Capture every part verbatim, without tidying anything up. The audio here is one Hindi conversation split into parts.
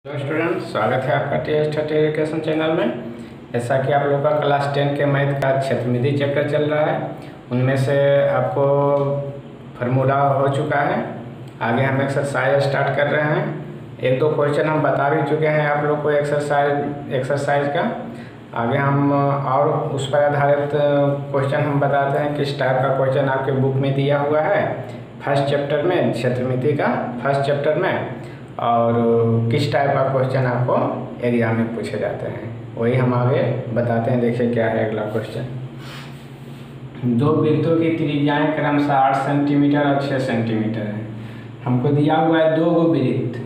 हेलो स्टूडेंट, स्वागत है आपका T S thirty education channel में। जैसा कि आप लोगों का क्लास टेन के मैथ का क्षेत्रमिति चैप्टर चल रहा है, उनमें से आपको फार्मूला हो चुका है। आगे हम एक्सरसाइज स्टार्ट कर रहे हैं। एक दो क्वेश्चन हम बता भी चुके हैं आप लोग को एक्सरसाइज एक्सरसाइज का। आगे हम और उस पर आधारित क्वेश्चन हम बताते हैं किस टाइप का क्वेश्चन आपके बुक में दिया हुआ है फर्स्ट चैप्टर में, क्षेत्रमिति का फर्स्ट चैप्टर में, और किस टाइप का क्वेश्चन आपको एग्जाम में पूछे जाते हैं, वही हम आगे बताते हैं। देखिए क्या है अगला क्वेश्चन। दो वृत्तों की त्रिज्याएं क्रमशः आठ सेंटीमीटर और छः सेंटीमीटर है। हमको दिया हुआ है दो गो वृत्त,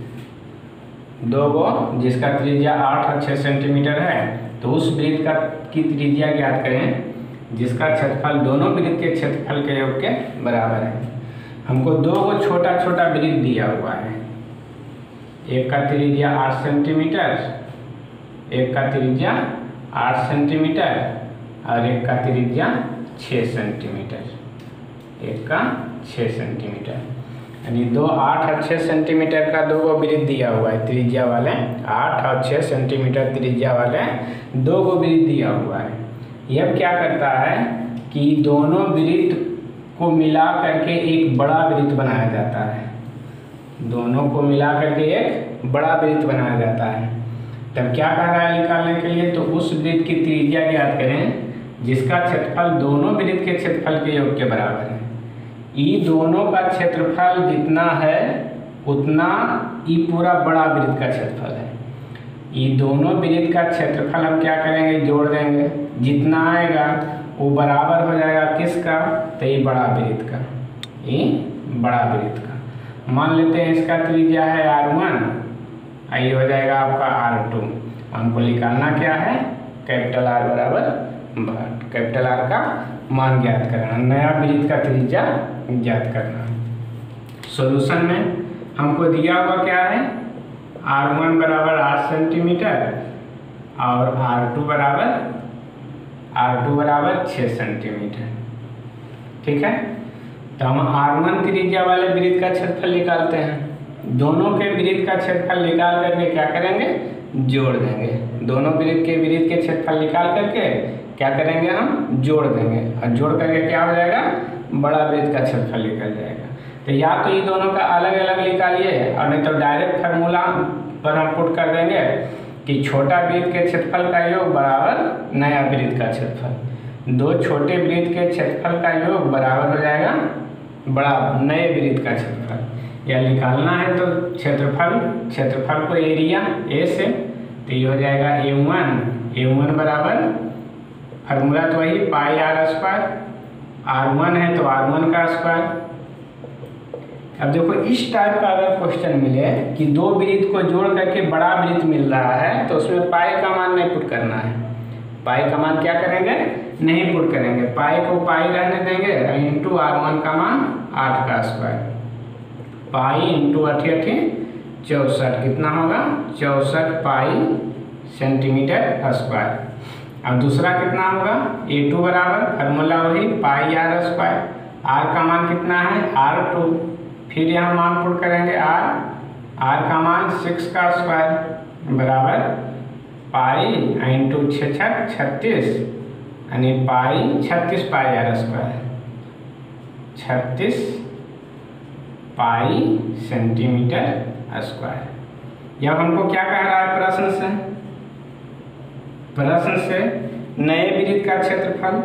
दो गो जिसका त्रिज्या आठ और छः सेंटीमीटर है। तो उस वृत्त का की त्रिज्या ज्ञात करें जिसका क्षेत्रफल दोनों वृत्त के क्षेत्रफल के योग के बराबर है। हमको दो गो छोटा छोटा वृत्त दिया हुआ है, एक का त्रिज्या आठ सेंटीमीटर, एक का त्रिज्या आठ सेंटीमीटर और एक का त्रिज्या छः सेंटीमीटर, एक का छः सेंटीमीटर, यानी दो आठ और छः सेंटीमीटर का दो गो वृत्त दिया हुआ है। त्रिज्या वाले आठ और छः सेंटीमीटर त्रिज्या वाले दो गो वृत्त दिया हुआ है। यह क्या करता है कि दोनों वृत्त को मिला करके एक बड़ा वृत्त बनाया जाता है। दोनों को मिला करके एक बड़ा वृत्त बनाया जाता है। तब क्या कह रहा है निकालने के लिए, तो उस वृत्त की त्रिज्या ज्ञात करें जिसका क्षेत्रफल दोनों वृत्त के क्षेत्रफल के योग के बराबर है। ये दोनों का क्षेत्रफल जितना है उतना ये पूरा बड़ा वृत्त का क्षेत्रफल है। ये दोनों वृत्त का क्षेत्रफल हम क्या करेंगे, जोड़ देंगे। जितना आएगा वो बराबर हो जाएगा किसका, तो ये बड़ा वृत्त का, ये बड़ा वृत्त का। मान लेते हैं इसका त्रिज्या है आर वन, ये हो जाएगा आपका आर टू। हमको निकालना क्या है, कैपिटल आर बराबर कैपिटल आर का मान ज्ञात करना, नया वृत्त का त्रिज्या ज्ञात करना। सॉल्यूशन में हमको दिया हुआ क्या है, आर वन बराबर आठ सेंटीमीटर और आर टू बराबर आर टू बराबर छः सेंटीमीटर। ठीक है, तो हम आर वन त्रिज्या वाले वृत्त का क्षेत्रफल निकालते हैं। दोनों के वृत्त का क्षेत्रफल निकाल करके क्या करेंगे, जोड़ देंगे। दोनों वृत्त के वृत्त के क्षेत्रफल निकाल करके क्या करेंगे, हम जोड़ देंगे, और जोड़ करके क्या हो जाएगा, बड़ा वृत्त का क्षेत्रफल निकल जाएगा। तो या तो ये दोनों का अलग अलग निकालिए, और नहीं तो डायरेक्ट फार्मूला पर हम पुट कर देंगे कि छोटा वृत्त के क्षेत्रफल का योग बराबर नया वृत्त का क्षेत्रफल। दो छोटे वृत्त के क्षेत्रफल का योग बराबर हो जाएगा बड़ा नए वृत्त का क्षेत्रफल। या निकालना है तो क्षेत्रफल क्षेत्रफल को एरिया ए से, तो ये हो जाएगा ए वन ए वन बराबर फार्मूला तो वही pi R square, R one है तो आर वन का स्क्वायर। अब देखो इस टाइप का अगर क्वेश्चन मिले कि दो वृत्त को जोड़ करके बड़ा वृत्त मिल रहा है, तो उसमें पाई का मान नहीं पुट करना है। पाई का मान क्या करेंगे, नहीं पुट करेंगे, पाई को पाई रहने देंगे, इंटू आर वन का मान आठ का स्क्वायर, पाई इंटू अठी अठी चौसठ, कितना होगा चौसठ पाई सेंटीमीटर स्क्वायर। अब दूसरा कितना होगा, ए टू बराबर फार्मूला वही पाई आर स्क्वायर, आर का मान कितना है आर टू, फिर यहाँ मान पुट करेंगे आर, आर का मान सिक्स का स्क्वायर बराबर पाई इंटू छः छः छत्तीस, यानी पाई छत्तीस पाई आर स्क्वायर, छत्तीस पाई सेंटीमीटर स्क्वायर। यह हमको क्या कह रहा है प्रश्न से, प्रश्न से नए वृत्त का क्षेत्रफल,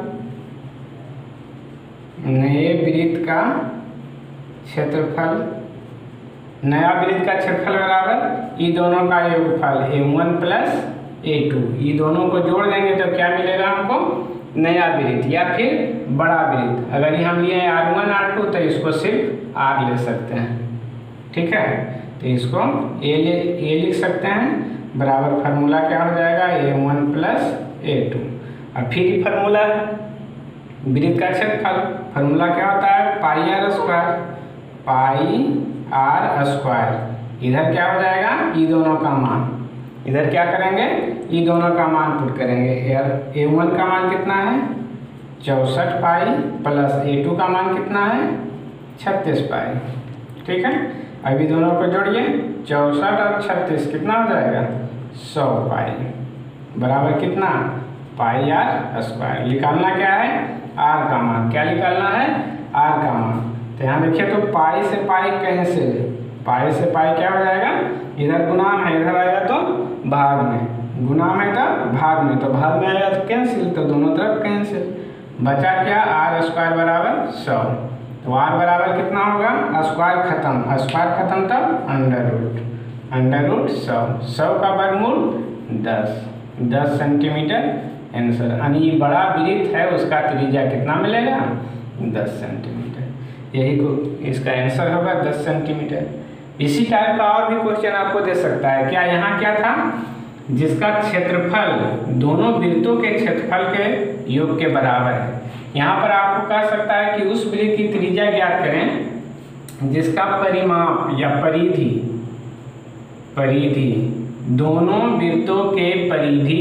नए वृत्त का क्षेत्रफल, नया वृत्त का क्षेत्रफल बराबर ये दोनों का योगफल A one plus A two. ये दोनों को जोड़ देंगे तो क्या मिलेगा हमको, नया वृत्त या फिर बड़ा वृत्त। अगर ये हम लिए हैं आर वन आर टू तो इसको सिर्फ आर ले सकते हैं। ठीक है, तो इसको ए ले ए लिख सकते हैं, बराबर फार्मूला क्या हो जाएगा A one plus A two. और फिर फार्मूला वृत्त का क्षेत्रफल, फार्मूला क्या होता है pi R square, pi R square. इधर क्या हो जाएगा, ये दोनों का मान, इधर क्या करेंगे, ये दोनों का मान पुट करेंगे। यार ए वन का मान कितना है चौसठ पाई प्लस ए टू का मान कितना है छत्तीस पाई। ठीक है, अभी दोनों को जोड़िए, चौंसठ और छत्तीस कितना हो जाएगा, सौ पाई बराबर कितना, पाई आर स्क्वायर। निकालना क्या है, आर का मान। क्या निकालना है, आर का मान। तो यहाँ देखिए तो पाई से पाई कैंसिल, पाई से पाई क्या हो जाएगा, इधर गुणाम है, इधर आएगा तो भाग में, गुणाम है तो भाग में, तो भाग में आएगा तो कैंसिल, तो दोनों तरफ कैंसिल। बचा क्या, आर स्क्वायर बराबर सौ। तो आर बराबर कितना होगा, स्क्वायर खत्म, स्क्वायर खत्म तब अंडर रूट, अंडर रूट सौ, सौ का वर्गमूल दस, दस सेंटीमीटर आंसर। यानी बड़ा वृत्त है उसका त्रिज्या कितना मिलेगा, दस सेंटीमीटर। यही को इसका आंसर होगा दस सेंटीमीटर। इसी टाइप का और भी क्वेश्चन आपको दे सकता है। क्या यहाँ क्या था, जिसका क्षेत्रफल दोनों वृत्तों के क्षेत्रफल के योग के बराबर है। यहाँ पर आपको कह सकता है कि उस वृत्त की त्रिज्या ज्ञात करें जिसका परिमाप या परिधि, परिधि दोनों वृत्तों के परिधि,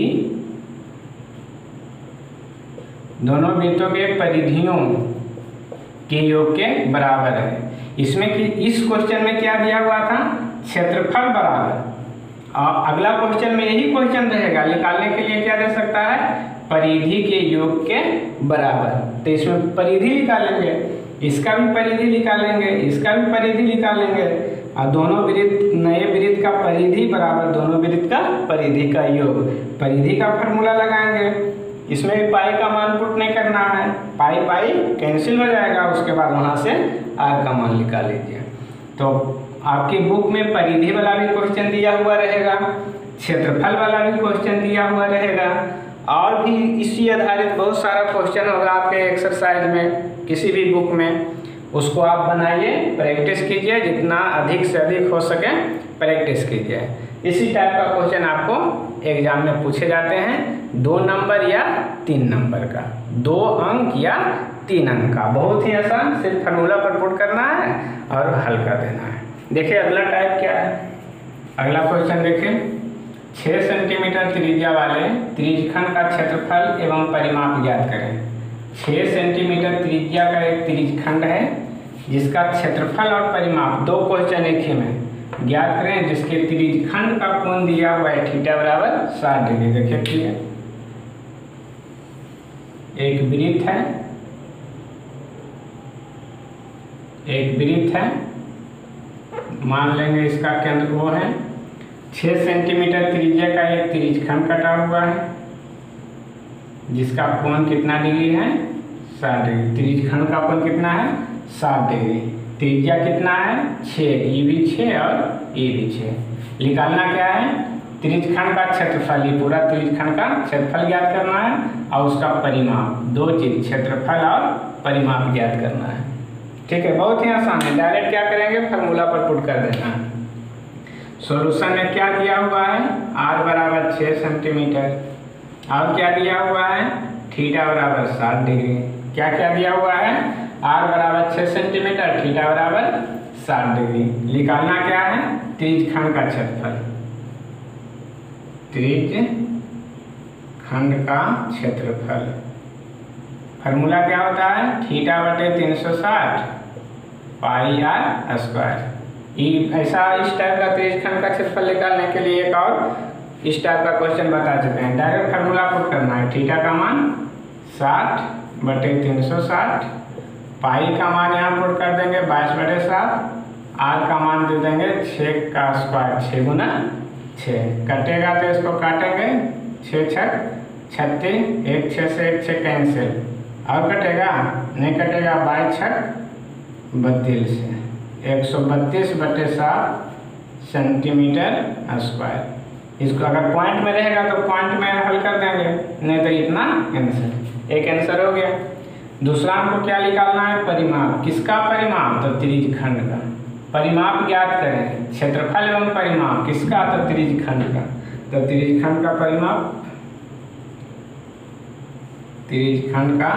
दोनों वृत्तों के परिधियों के योग के बराबर है। इसमें कि इस क्वेश्चन में क्या दिया हुआ था, क्षेत्रफल बराबर। और अगला क्वेश्चन में यही क्वेश्चन रहेगा, निकालने के लिए क्या दे सकता है, परिधि के योग के बराबर। तो इसमें परिधि निकालेंगे, इसका भी परिधि निकालेंगे, इसका भी परिधि निकालेंगे, और दोनों वृत्त, नए वृत्त का परिधि बराबर दोनों वृत्त का परिधि का योग, परिधि का फॉर्मूला लगाएंगे। इसमें भी पाई का मान पुट नहीं करना है, पाई पाई कैंसिल हो जाएगा, उसके बाद वहाँ से आर का मान निकाल लीजिए। तो आपकी बुक में परिधि वाला भी क्वेश्चन दिया हुआ रहेगा, क्षेत्रफल वाला भी क्वेश्चन दिया हुआ रहेगा, और भी इसी आधारित बहुत सारा क्वेश्चन होगा आपके एक्सरसाइज में, किसी भी बुक में। उसको आप बनाइए, प्रैक्टिस कीजिए, जितना अधिक से अधिक हो सके प्रैक्टिस कीजिए। इसी टाइप का क्वेश्चन आपको एग्जाम में पूछे जाते हैं, दो नंबर या तीन नंबर का, दो अंक या तीन अंक का। बहुत ही आसान, सिर्फ फार्मूला पर पुट करना है और हल कर देना है। देखिए अगला टाइप क्या है, अगला क्वेश्चन देखिए, छः सेंटीमीटर त्रिज्या वाले त्रिज्यखंड का क्षेत्रफल एवं परिमाप ज्ञात करें। छः सेंटीमीटर त्रिज्या का एक त्रिज्यखंड है जिसका क्षेत्रफल और परिमाप, दो क्वेश्चन एक ही में, ज्ञात करें जिसके त्रिज्यखंड का कोण दिया हुआ है थीटा बराबर साठ डिग्री। देखिए क्लियर, एक वृत्त है, एक वृत्त है, मान लेंगे इसका केंद्र वो है, छः सेंटीमीटर त्रिज्या का एक त्रिज्यखंड कटा हुआ है जिसका कोण कितना डिग्री है, साठ डिग्री। त्रिज्यखंड का कोण कितना है, साठ डिग्री। त्रिज्या कितना है, छः, ई भी छः और ई भी छः। निकालना क्या है, त्रिज्यखंड का क्षेत्रफल, ये पूरा त्रिज्यखंड का क्षेत्रफल ज्ञात करना है और उसका परिमाप, दो चीज, क्षेत्रफल और परिमाप ज्ञात करना है। ठीक है, बहुत ही आसान है। डायरेक्ट क्या करेंगे, फार्मूला पर पुट कर देना है। सॉल्यूशन में क्या दिया हुआ है, आर बराबर छः सेंटीमीटर, और क्या दिया हुआ है, थीटा बराबर साठ डिग्री। क्या क्या दिया हुआ है, आर बराबर छः सेंटीमीटर, थीटा बराबर साठ डिग्री। निकालना क्या है, त्रिज्यखंड का क्षेत्रफल, त्रिज्यखंड का क्षेत्रफल। फार्मूला क्या होता है, थीटा बटे तीन सौ साठ पाई आर स्क्वायर। ऐसा इस टाइप का त्रिज्यखंड का क्षेत्रफल निकालने के लिए एक और इस टाइप का क्वेश्चन बता चुके हैं। डायरेक्ट फार्मूला पुट करना है, थीटा का मान साठ बटे तीन सौ साठ, पाई का मान यहाँ पुट कर देंगे बाईस बटे सात, आर का मान दे देंगे छः का स्क्वायर, छः गुना छः, कटेगा तो इसको काटेंगे, छः छः छत्तीस, एक छः से एक छः कैंसिल, और कटेगा नहीं कटेगा, बाईस छः बत्तीस, एक सौ बत्तीस बटे सात सेंटीमीटर स्क्वायर। इसको अगर पॉइंट में रहेगा तो पॉइंट में हल कर देंगे, नहीं तो इतना आंसर, एक आंसर हो गया। दूसरा हमको क्या निकालना है, परिमाप। किसका परिमाप, तो त्रिज्यखंड का। परिमाप ज्ञात करें, क्षेत्रफल एवं परिमाप किसका, तो त्रिज्यखंड का। तो त्रिज्यखंड का परिमाप, त्रिज्यखंड का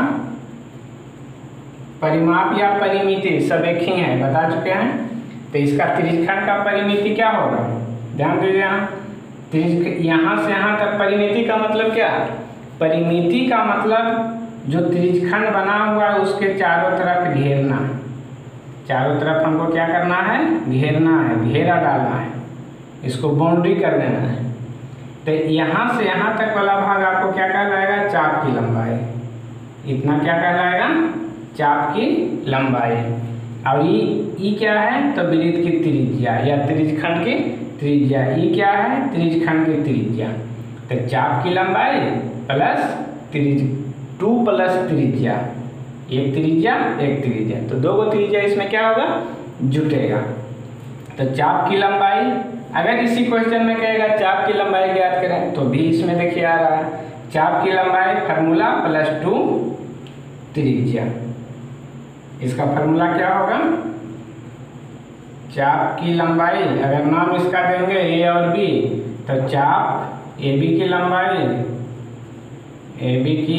परिमाप या परिमिति सब एक ही है, बता चुके हैं। तो इसका त्रिज्यखंड का परिमिति क्या होगा, ध्यान दीजिए। यहाँ त्रिज्य, यहाँ से यहाँ तक परिमिति का मतलब क्या, परिमिति का मतलब जो त्रिज्यखंड बना हुआ है उसके चारों तरफ घेरना, चारों तरफ हमको क्या करना है, घेरना है, घेरा डालना है, इसको बाउंड्री कर देना है। तो यहाँ से यहाँ तक वाला भाग आपको क्या कहलाएगा, चाप की लंबाई। इतना क्या कहलाएगा, चाप की लंबाई। और ई ई क्या है, तो वृत्त की त्रिज्या या त्रिज्यखंड की त्रिज्या। ई क्या है, त्रिज्यखंड की त्रिज्या। तो चाप की लंबाई प्लस त्रिज टू प्लस त्रिज्या, एक त्रिज्या एक त्रिज्या, तो दो गो त्रिज्या इसमें क्या होगा, जुटेगा। तो चाप की लंबाई, अगर इसी क्वेश्चन में कहेगा चाप की लंबाई ज्ञात करें, तो भी इसमें देखिए आ रहा है चाप की लंबाई फार्मूला प्लस टू त्रिज्या। इसका फार्मूला क्या होगा, चाप की लंबाई, अगर नाम इसका देंगे ए और बी, तो चाप ए बी की लंबाई, ए बी की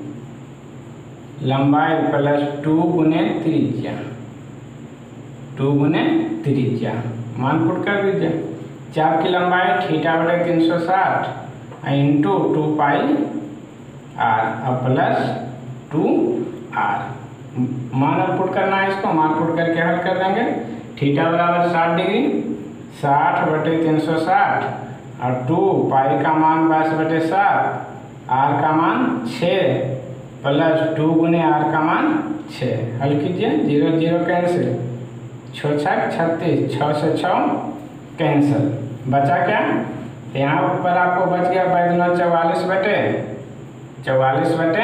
लंबाई प्लस टू गुने त्रिज्या, टू गुने त्रिज्या, मान पुट कर दीजिए। चाप की लंबाई थीटा बटे तीन सौ साठ इंटू टू पाई आर और प्लस टू आर, मान अब पुट करना है इसको, मान पुट करके हल कर देंगे। थीटा बराबर साठ डिग्री, साठ बटे तीन सौ साठ और टू पाई का मान बाईस बटे सात, आर का मान छः प्लस टू गुने आर का मान छः। हल कीजिए, जीरो जीरो कैंसिल, छः छः छत्तीस, छः से छः कैंसिल, बचा क्या, यहाँ पर आपको बच गया बैदना चौवालीस बटे चौवालीस बटे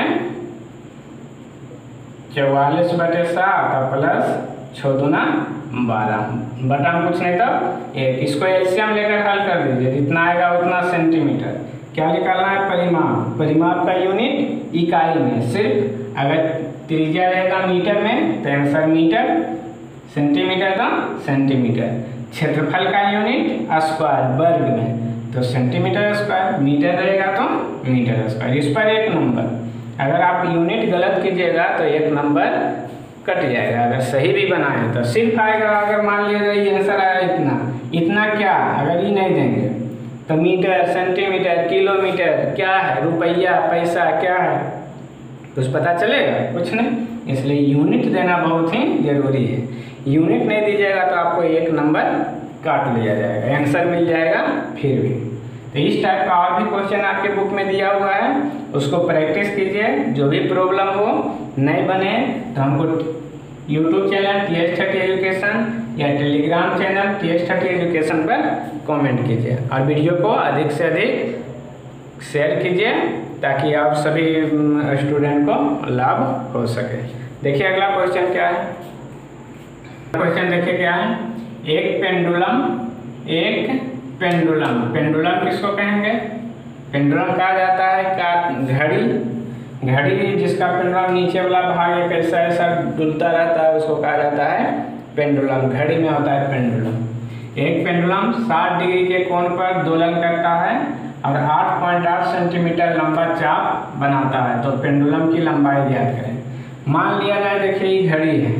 चौवालीस बटे सात और प्लस छः दूना बारह, बटा हम कुछ नहीं तो एक। इसको एलसीएम लेकर हल कर दीजिए, जितना आएगा उतना सेंटीमीटर। क्या निकालना है, परिमाप। परिमाप का यूनिट इकाई में, सिर्फ अगर त्रिज्या रहेगा मीटर में तो आंसर मीटर, सेंटीमीटर तो सेंटीमीटर। क्षेत्रफल का यूनिट स्क्वायर, वर्ग में, तो सेंटीमीटर स्क्वायर। मीटर रहेगा तो मीटर स्क्वायर। इस पर एक नंबर, अगर आप यूनिट गलत कीजिएगा तो एक नंबर कट जाएगा, अगर सही भी बनाए तो सिर्फ आएगा। अगर मान लिया जाए आंसर आया इतना, इतना क्या, अगर ये नहीं देंगे तो मीटर, सेंटीमीटर, किलोमीटर क्या है, रुपया, पैसा क्या है, कुछ पता चलेगा, कुछ नहीं। इसलिए यूनिट देना बहुत ही जरूरी है। यूनिट नहीं दीजिएगा तो आपको एक नंबर काट लिया जाएगा, आंसर मिल जाएगा फिर भी। तो इस टाइप का और भी क्वेश्चन आपके बुक में दिया हुआ है, उसको प्रैक्टिस कीजिए। जो भी प्रॉब्लम हो, नहीं बने तो हमको YouTube channel T H thirty education या Telegram channel T H thirty education पर कमेंट कीजिए और वीडियो को अधिक से अधिक शेयर कीजिए ताकि आप सभी स्टूडेंट को लाभ हो सके। देखिए अगला क्वेश्चन क्या है, क्वेश्चन देखिए क्या है, एक पेंडुलम, एक पेंडुलम, पेंडुलम किसको कहेंगे, पेंडुलम कहा जाता है का घड़ी, घड़ी जिसका पेंडुलम नीचे वाला भाग एक ऐसा ऐसा डुलता रहता है उसको कहा जाता है पेंडुलम, घड़ी में होता है पेंडुलम। एक पेंडुलम साठ डिग्री के कोण पर दोलन करता है और आठ पॉइंट आठ सेंटीमीटर लंबा चाप बनाता है, तो पेंडुलम की लंबाई ज्ञात करें। मान लिया जाए, देखिए ये घड़ी है,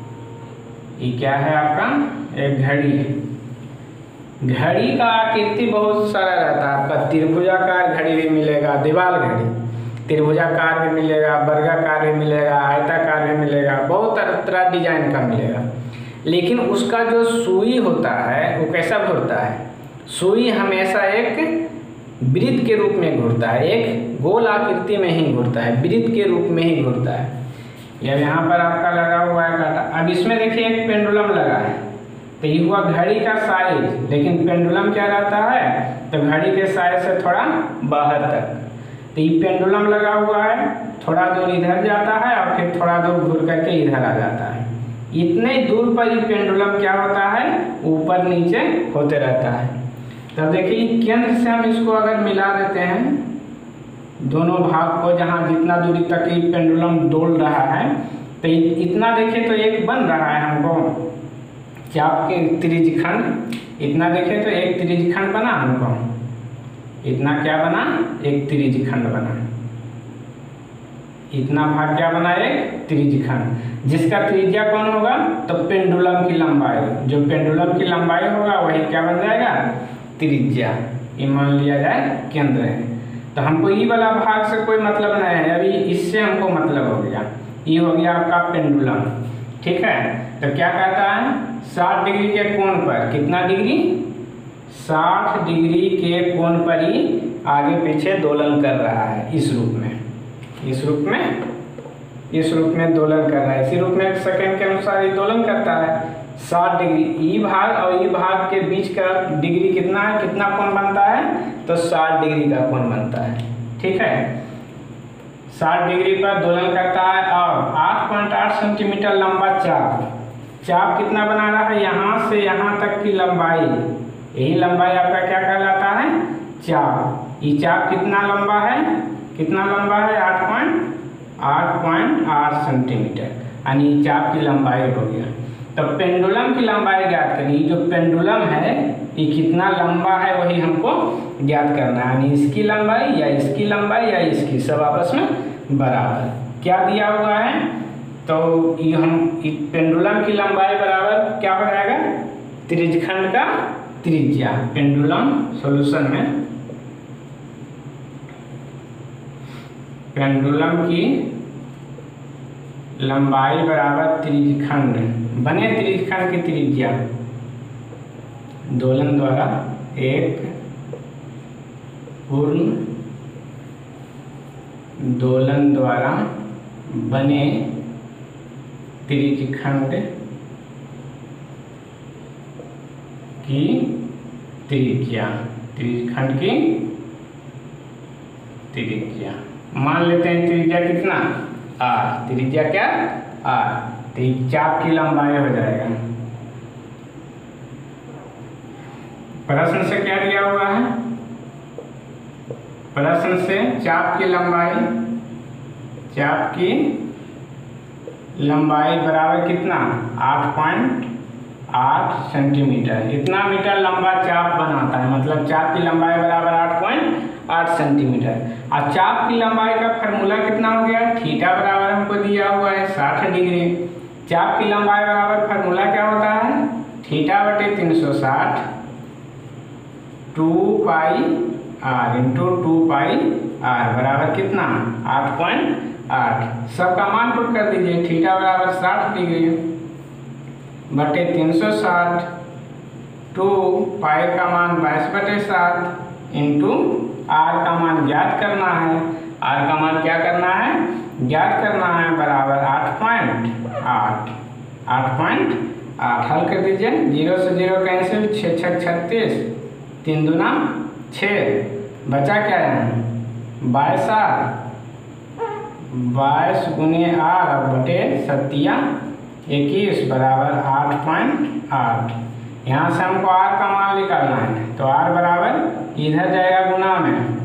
ये क्या है आपका, एक घड़ी है। घड़ी का आकृति बहुत सारा रहता है आपका, त्रिभुजाकार घड़ी भी मिलेगा, दीवार घड़ी, त्रिभुजाकार भी मिलेगा, वर्गाकार भी मिलेगा, आयताकार भी मिलेगा, बहुत तरह डिजाइन का मिलेगा। लेकिन उसका जो सुई होता है वो कैसा घूरता है, सुई हमेशा एक वृत्त के रूप में घूरता है, एक गोल आकृति में ही घूरता है, वृत्त के रूप में ही घूरता है। या यहाँ पर आपका लगा हुआ है कांटा। अब इसमें देखिए एक पेंडुलम लगा है, तो ये हुआ घड़ी का साइज, लेकिन पेंडुलम क्या रहता है, तो घड़ी के साइज से थोड़ा बाहर तक। तो ये पेंडुलम लगा हुआ है, थोड़ा दूर इधर जाता है और फिर थोड़ा दूर घूर करके इधर आ जाता है। इतने दूर पर ये पेंडुलम क्या होता है, ऊपर नीचे होते रहता है। तब देखिए केंद्र से हम इसको अगर मिला देते हैं दोनों भाग को, जहाँ जितना दूरी तक ये पेंडुलम डोल रहा है, तो इतना देखिए तो एक बन रहा है हमको चाप के त्रिज्यखंड, इतना देखें तो एक त्रिज्यखंड बना हमको, इतना क्या बना, एक त्रिज्यखंड बना, इतना भाग क्या बना, एक त्रिज्यखंड। जिसका त्रिज्या कौन होगा, तो पेंडुलम की लंबाई, जो पेंडुलम की लंबाई होगा वही क्या बन जाएगा, त्रिज्या। ये मान लिया जाए केंद्र है। तो हमको ये वाला भाग से कोई मतलब नहीं है, अभी इससे हमको मतलब हो गया, ये हो गया आपका पेंडुलम, ठीक है। तो क्या कहता है, साठ डिग्री के कोण पर, कितना डिग्री, साठ डिग्री के कोण पर ही आगे पीछे दोलन कर रहा है, इस रूप में, इस रूप में इस रूप में दोलन कर रहा है। इसी रूप में सेकंड के अनुसार ये दोलन करता है। साठ डिग्री, ई भाग और ई भाग के बीच का डिग्री कितना है, कितना कोण बनता है, तो साठ डिग्री का कोण बनता है। ठीक है, साठ डिग्री पर दोलन करता है और आठ पॉइंट आठ सेंटीमीटर लंबा चाप, चाप कितना बना रहा है, यहाँ से यहाँ तक की लंबाई, यही लंबाई आपका क्या कहलाता है, चाप। ये चाप कितना लंबा है, कितना लंबा है, आठ पॉइंट आठ पॉइंट आठ सेंटीमीटर, यानी चाप की लंबाई हो गया। तो पेंडुलम की लंबाई ज्ञात करिए, जो पेंडुलम है ये कितना लंबा है वही हमको ज्ञात करना है, यानी इसकी लंबाई या इसकी लंबाई या इसकी, सब आपस में बराबर। क्या दिया हुआ है, तो ये हम पेंडुलम की लंबाई बराबर क्या हो जाएगा, त्रिज्यखंड का त्रिज्या। पेंडुलम सॉल्यूशन में पेंडुलम की लंबाई बराबर त्रिज्यखंड, बने त्रिज्यखंड की त्रिज्या, दोलन द्वारा एक पूर्ण दोलन द्वारा बने त्रिज्यखंड की त्रिज्या, त्रिज्यखंड की त्रिज्या मान लेते हैं, त्रिज्या कितना, आर, त्रिज्या क्या, आर, तो चाप की लंबाई हो जाएगा। प्रश्न से क्या दिया हुआ है, प्रश्न से चाप की लंबाई, चाप की लंबाई बराबर कितना, आठ पॉइंट आठ सेंटीमीटर, इतना मीटर लंबा चाप बनाता है, मतलब चाप की लंबाई बराबर आठ पॉइंट आठ सेंटीमीटर। और चाप की लंबाई का फार्मूला कितना हो गया, थीटा बराबर हमको दिया हुआ है साठ डिग्री। चाप की लंबाई बराबर फार्मूला क्या होता है, थीटा बटे तीन सौ साठ two pi R into two pi R बराबर कितना, आठ पॉइंट आठ। सबका मान पुट कर दीजिए, थीटा बराबर साठ डिग्री बटे तीन सौ साठ, टू पाई का मान बाईस बटे सात इंटू आर का मान ज्ञात करना है। आर का मान क्या करना है, ज्ञात करना है, बराबर आठ पॉइंट आठ, आठ पॉइंट आठ। हल कर दीजिए, जीरो से जीरो कैंसिल, छः छः छत्तीस, तीन दूना छः, बचा क्या है, बाईस आर, बाईस गुने आर बटे सत्तिया इक्कीस बराबर आठ पॉइंट आठ। यहाँ से हमको आर का मान निकालना है, तो आर बराबर इधर जाएगा गुना में,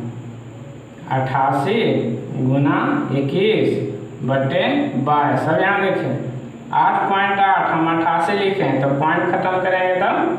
अट्ठासी गुना इक्कीस बटे बाईस। अब यहाँ देखें आठ पॉइंट आठ, हम अट्ठासी लिखें तो पॉइंट खत्म करेंगे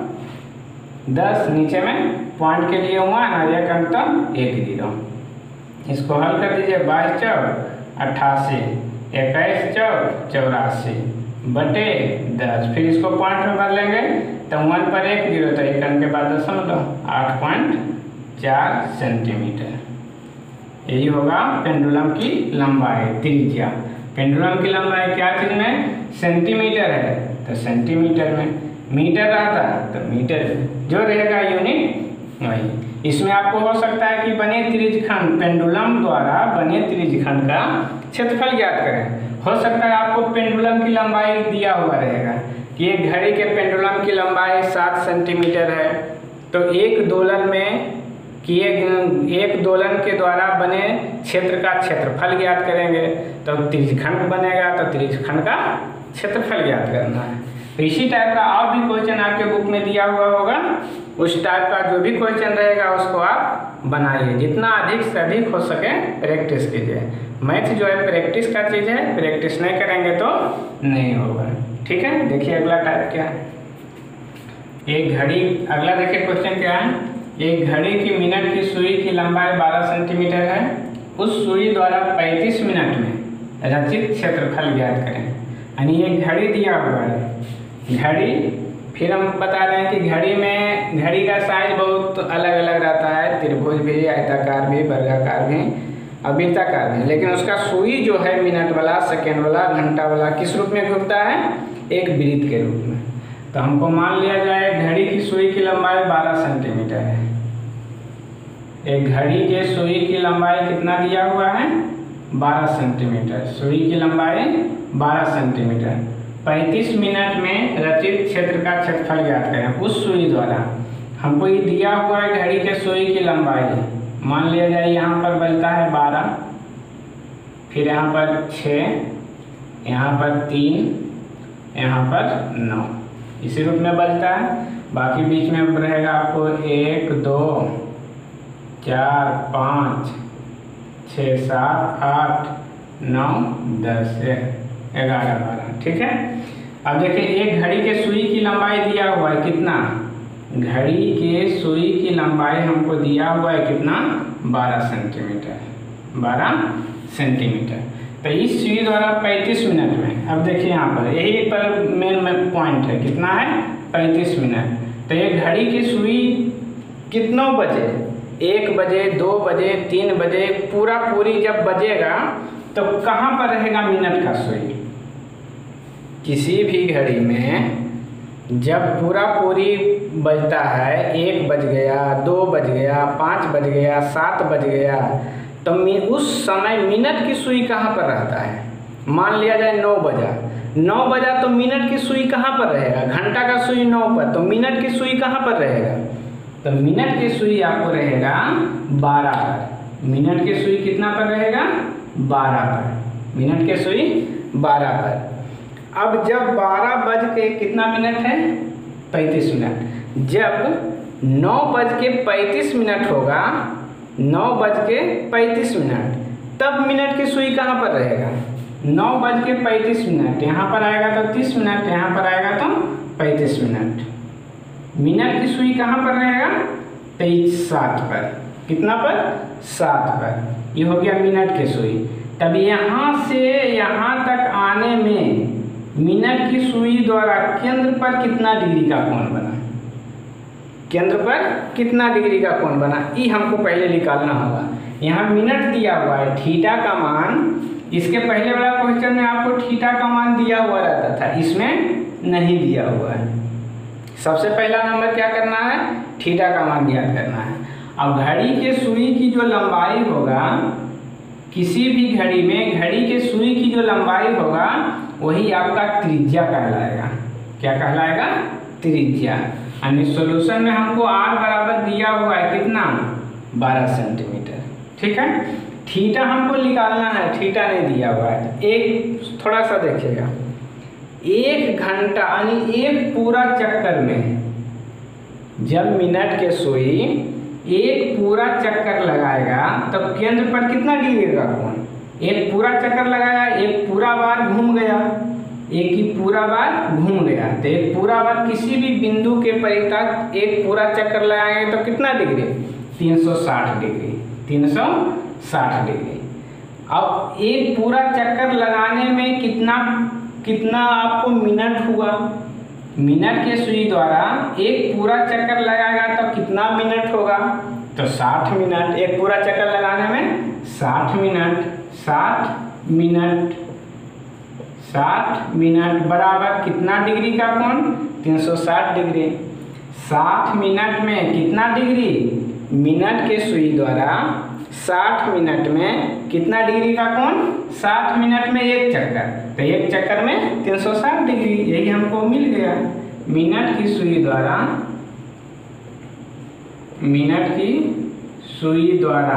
तो दस, नीचे में पॉइंट के लिए हुआ ना एक अंक, तो एक जीरो। इसको हल कर दीजिए, बाईस चौक अट्ठासी, इक्कीस चौक चौरासी बटे दस, फिर इसको पॉइंट में बदलेंगे तो वन पर एक जीरो, तो एक अंक के बाद दशमलव, आठ पॉइंट चार सेंटीमीटर। यही होगा पेंडुलम की लंबाई, त्रिज्या। पेंडुलम की लंबाई क्या चीज में, सेंटीमीटर है तो सेंटीमीटर में, मीटर रहता है तो मीटर, जो रहेगा यूनिट वही। इसमें आपको हो सकता है कि बने त्रिज्यखंड, पेंडुलम द्वारा बने त्रिज्यखंड का क्षेत्रफल ज्ञात करें। हो सकता है आपको पेंडुलम की लंबाई दिया हुआ रहेगा कि एक घड़ी के पेंडुलम की लंबाई सात सेंटीमीटर है, तो एक दोलन में कि एक, एक दोलन के द्वारा बने क्षेत्र का क्षेत्रफल ज्ञात करेंगे, तो त्रिज्यखंड बनेगा तो त्रिज्यखंड का क्षेत्रफल ज्ञात करना है। तो इसी टाइप का और भी क्वेश्चन आपके बुक में दिया हुआ होगा, उस टाइप का जो भी क्वेश्चन रहेगा उसको आप बनाइए, जितना अधिक से अधिक हो सके प्रैक्टिस कीजिए। मैथ जो है प्रैक्टिस का चीज़ है, प्रैक्टिस नहीं करेंगे तो नहीं होगा। ठीक है, देखिए अगला टाइप क्या है, एक घड़ी, अगला देखिए क्वेश्चन क्या है, एक घड़ी की मिनट की सुई की लंबाई बारह सेंटीमीटर है, उस सुई द्वारा पैंतीस मिनट में रचित क्षेत्रफल ज्ञात करें। यानी ये घड़ी दिया हुआ है, घड़ी, फिर हम बता रहे हैं कि घड़ी में घड़ी का साइज बहुत अलग अलग रहता है, त्रिभुज भी, आयताकार भी, वर्गाकार भी और वृत्ताकार भी, लेकिन उसका सुई जो है मिनट वाला, सेकेंड वाला, घंटा वाला किस रूप में घूमता है, एक वृत्त के रूप में। तो हमको मान लिया जाए घड़ी की सुई की लंबाई बारह सेंटीमीटर है। एक घड़ी के सुई की लंबाई कितना दिया हुआ है? बारह सेंटीमीटर। सुई की लंबाई बारह सेंटीमीटर। पैंतीस मिनट में रचित क्षेत्र का क्षेत्रफल ज्ञात करें। उस सुई द्वारा हमको ये दिया हुआ है घड़ी के सुई की लंबाई, मान लिया जाए यहाँ पर बचता है बारह, फिर यहाँ पर छः, यहाँ पर तीन, यहाँ पर नौ, इसी रूप में बचता है। बाकी बीच में रहेगा आपको एक, दो, चार, पाँच, छः, सात, आठ, नौ, दस, ग्यारह, बारह। ठीक है। अब देखिए एक घड़ी के सुई की लंबाई दिया हुआ है कितना? घड़ी के सुई की लंबाई हमको दिया हुआ है कितना? बारह सेंटीमीटर। बारह सेंटीमीटर। तो इस सुई द्वारा पैंतीस मिनट में, अब देखिए यहाँ पर यही पर मेन पॉइंट है, कितना है? पैंतीस मिनट। तो ये घड़ी की सुई कितनों बजे? एक बजे, दो बजे, तीन बजे, पूरा पूरी जब बजेगा तो कहाँ पर रहेगा मिनट का सुई? किसी भी घड़ी में जब पूरा पूरी बजता है, एक बज गया, दो बज गया, पाँच बज गया, सात बज गया, तो उस समय मिनट की सुई कहाँ पर रहता है? मान लिया जाए नौ बजा, नौ बजा तो मिनट की सुई कहाँ पर रहेगा? घंटा का सुई नौ पर, तो मिनट की सुई कहाँ पर रहेगा? तो मिनट की सुई आपको रहेगा बारह पर। मिनट की सुई कितना पर रहेगा? बारह पर। मिनट की सुई बारह पर। अब जब बारह बज के कितना मिनट है? पैंतीस मिनट। जब नौ बज के पैंतीस मिनट होगा, नौ बज के पैंतीस मिनट, तब मिनट की सुई कहाँ पर रहेगा? नौ बज के पैंतीस मिनट, यहाँ पर आएगा तो तीस मिनट, यहाँ पर आएगा तो पैंतीस मिनट। मिनट की सुई कहाँ पर रहेगा? तेईस सात पर। कितना पर? सात पर। ये हो गया मिनट की सुई। तब यहाँ से यहाँ तक आने में मिनट की सुई द्वारा केंद्र पर कितना डिग्री का कोण बना? केंद्र पर कितना डिग्री का कोण बना, ये हमको पहले निकालना होगा। यहाँ मिनट दिया हुआ है, थीटा का मान, इसके पहले वाला क्वेश्चन में आपको थीटा का मान दिया हुआ रहता था, इसमें नहीं दिया हुआ है। सबसे पहला नंबर क्या करना है? थीटा का मान ज्ञात करना है। अब घड़ी के सुई की जो लंबाई होगा, किसी भी घड़ी में घड़ी के सुई की जो लंबाई होगा वही आपका त्रिज्या कहलाएगा। क्या कहलाएगा? त्रिज्या। यानी सॉल्यूशन में हमको आर बराबर दिया हुआ है कितना? बारह सेंटीमीटर। ठीक है। थीटा हमको निकालना है, थीटा नहीं दिया हुआ है। एक थोड़ा सा देखिएगा, एक घंटा यानी एक पूरा चक्कर में जब मिनट के सुई एक पूरा चक्कर लगाएगा तब तो केंद्र पर कितना डिग्री का कोण? एक पूरा चक्कर लगाया, एक पूरा बार घूम गया, एक ही पूरा बार घूम गया, तो एक पूरा बार किसी भी बिंदु के परितः एक पूरा चक्कर लगाएंगे तो कितना डिग्री? तीन सौ साठ डिग्री। तीन सौ साठ डिग्री। अब एक पूरा चक्कर लगाने में कितना कितना आपको मिनट हुआ? मिनट के सुई द्वारा एक पूरा चक्कर लगाएगा तो कितना मिनट होगा? तो साठ मिनट। एक पूरा चक्कर लगाने में साठ मिनट। साठ मिनट साठ मिनट बराबर कितना डिग्री का कोण? तीन सौ साठ डिग्री। साठ मिनट में कितना डिग्री? मिनट के सुई द्वारा साठ मिनट में कितना डिग्री का कोण? साठ मिनट में एक चक्कर, तो एक चक्कर में तीन सौ साठ डिग्री। यही हमको मिल गया। मिनट की सुई द्वारा मिनट की सुई द्वारा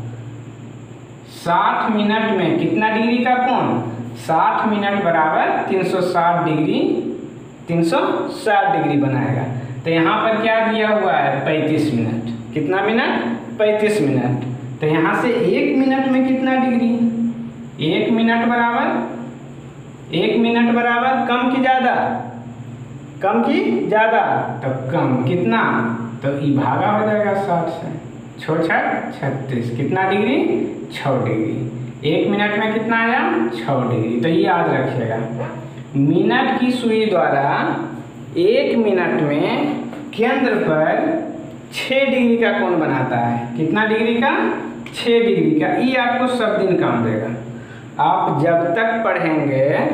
साठ मिनट में कितना डिग्री का कोण? साठ मिनट बराबर तीन सौ साठ डिग्री। तीन सौ साठ डिग्री बनाएगा। तो यहाँ पर क्या दिया हुआ है? पैंतीस मिनट। कितना मिनट? पैंतीस मिनट। तो यहाँ से एक मिनट में कितना डिग्री? एक मिनट बराबर एक मिनट बराबर कम की ज़्यादा? कम की ज़्यादा? तो कम। कितना? तो ई भागा हो जाएगा साठ से। छः छः छत्तीस। कितना डिग्री? छः डिग्री। एक मिनट में कितना आया? छः डिग्री। तो ये याद रखिएगा। मिनट की सुई द्वारा एक मिनट में केंद्र पर छः डिग्री का कोण बनाता है। कितना डिग्री का? छः डिग्री का। ये आपको सब दिन काम देगा। आप जब तक पढ़ेंगे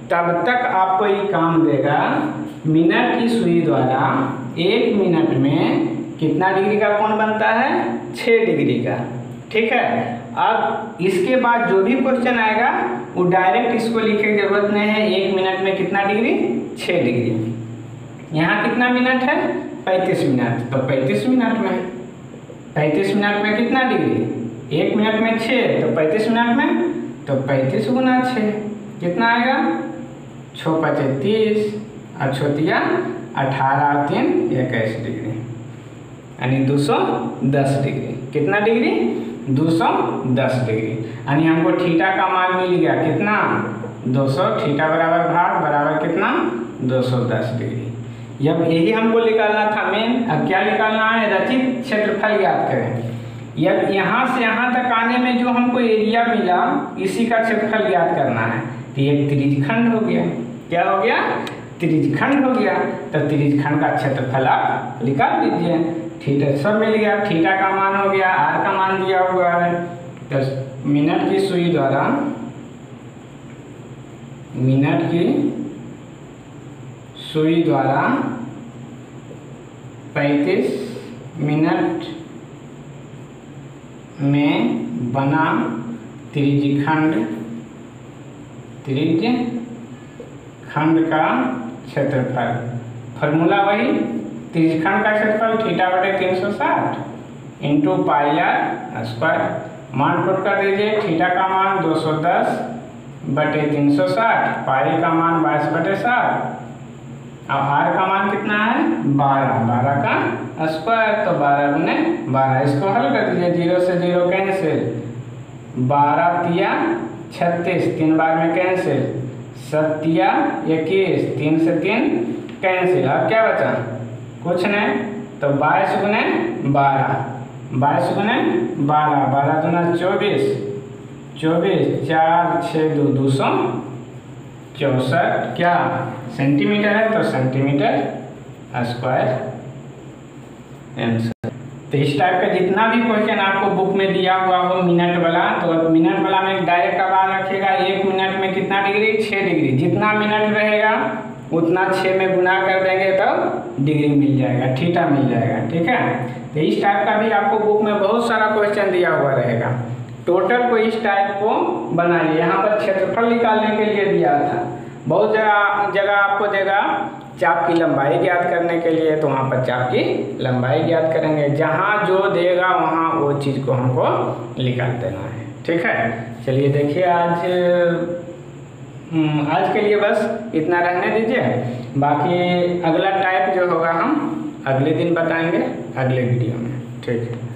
तब तक आपको ये काम देगा, मिनट की सुई द्वारा एक मिनट में कितना डिग्री का कोण बनता है, छः डिग्री का। ठीक है, अब इसके बाद जो भी क्वेश्चन आएगा वो डायरेक्ट इसको लिखने की जरूरत नहीं है, एक मिनट में कितना डिग्री, छः डिग्री। यहाँ कितना मिनट है, पैंतीस मिनट, तो पैंतीस मिनट में पैंतीस मिनट में कितना डिग्री, एक मिनट में छः, तो पैंतीस मिनट में तो पैंतीस गुना छः कितना आएगा, छः पचे तीस और छोतिया अठारह तीन इक्कीस डिग्री, यानी दो सौ दस डिग्री। कितना डिग्री, दो सौ दस डिग्री। यानी हमको थीटा का मान मिल गया कितना, दो सौ, थीटा बराबर भाग बराबर कितना, दो सौ दस डिग्री। जब यही हमको निकालना था मेन, अब क्या निकालना है, रचित क्षेत्रफल याद करें। जब यहाँ से यहाँ तक आने में जो हमको एरिया मिला, इसी का क्षेत्रफल याद करना है। तो ये त्रिज्यखंड हो गया, क्या हो गया, त्रिज्यखंड हो गया। तो त्रिज्यखंड का क्षेत्रफल आप निकाल लीजिए, थीटा सब मिल गया, थीटा का मान हो गया, आर का मान दिया हुआ है। तो मिनट की सुई द्वारा मिनट की सुई द्वारा पैंतीस मिनट में बना त्रिज्यखंड त्रिज्यखंड का क्षेत्रफल। फॉर्मूला वही, त्रिज्यखंड का क्षेत्रफल थीटा बटे तीन सौ साठ इंटू पाई आर स्क्वायर। मान पुट कर दीजिए, थीटा का मान दो सौ दस बटे तीन सौ साठ, पाई का मान बाईस बटे साठ, अब आर का मान कितना है, बारह, बारह का स्क्वायर, तो बारह गुने बारह। इसको हल कर दीजिए, जीरो से जीरो कैंसिल, बारह तिया छत्तीस, तीन बार में कैंसिल, सत्तिया इक्कीस, तीन से तीन कैंसिल। अब क्या बचा, कुछ नहीं, तो बाईस गुने बारह, बाईस गुने बारह, बारह दुना चौबीस, चौबीस, चार छः दो, दो सौ चौंसठ क्या सेंटीमीटर है, तो सेंटीमीटर स्क्वायर आंसर। तो इस टाइप का जितना भी क्वेश्चन आपको बुक में दिया हुआ हो मिनट वाला, तो मिनट वाला में डायरेक्ट अब याद रखिएगा, एक मिनट में कितना डिग्री, छः डिग्री। जितना मिनट रहेगा उतना छः में गुना कर देंगे तो डिग्री मिल जाएगा, थीटा मिल जाएगा। ठीक है, तो इस टाइप का भी आपको बुक में बहुत सारा क्वेश्चन दिया हुआ रहेगा। टोटल को इस टाइप को बनाइए। यहाँ पर क्षेत्रफल निकालने के लिए दिया था, बहुत जगह जगह आपको देगा चाप की लंबाई ज्ञात करने के लिए, तो वहाँ पर चाप की लंबाई ज्ञात करेंगे। जहाँ जो देगा वहाँ वो चीज़ को हमको निकाल देना है। ठीक है, चलिए देखिए, आज आज के लिए बस इतना रहने दीजिए, बाकी अगला टाइप जो होगा हम अगले दिन बताएंगे अगले वीडियो में। ठीक है।